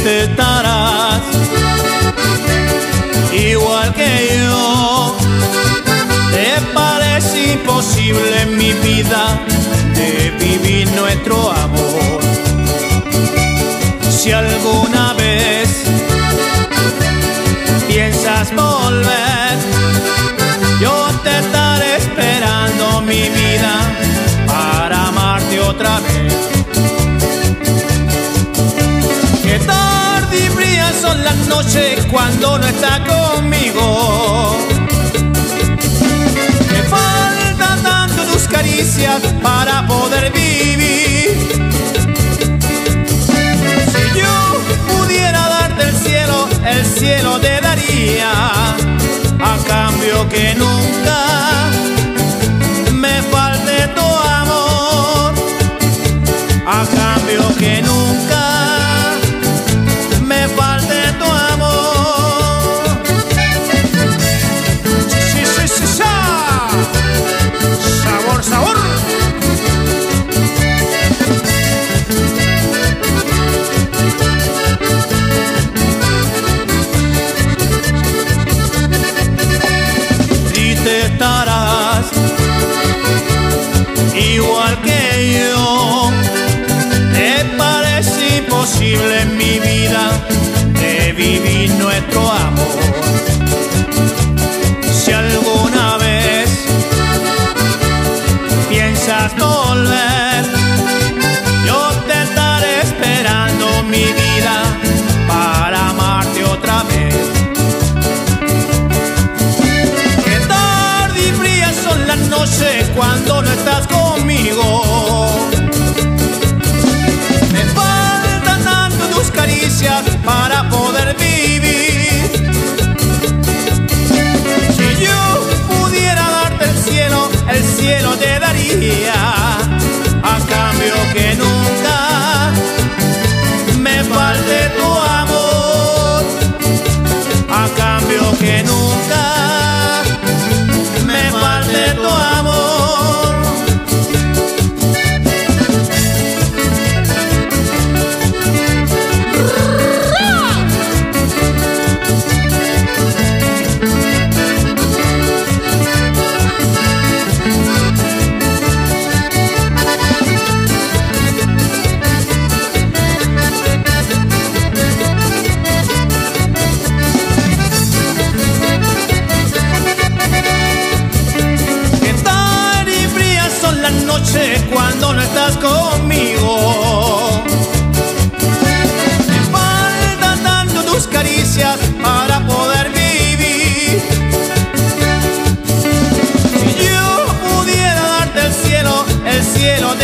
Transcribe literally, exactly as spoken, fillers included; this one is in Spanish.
triste estarás, igual que yo. Te parece imposible en mi vida de vivir nuestro amor. Si alguna vez piensas volver, yo te estaré esperando, mi vida, para amarte otra vez. Qué tarde y frías son las noches cuando no estás conmigo. Me falta tanto tus caricias para poder vivir. Si yo pudiera darte el cielo, el cielo te daría, a cambio que nunca me falte tu amor, a cambio que nunca me falte tu amor. Sí, sí, sí, sí. Sabor, sabor. Triste estarás, igual que yo. Te parece imposible en mi vida de vivir nuestro amor. Si alguna vez piensas volver, yo te estaré esperando, mi vida, para amarte otra vez. Qué tarde y frías son las noches cuando no estás conmigo. Me faltan tanto tus caricias para poder vivir. Si yo pudiera darte el cielo, el cielo te daría, a cambio que nunca me falte tu amor, a cambio que nunca me falte tu amor. Cuando no estás conmigo, me faltan tanto tus caricias para poder vivir. Si yo pudiera darte el cielo, el cielo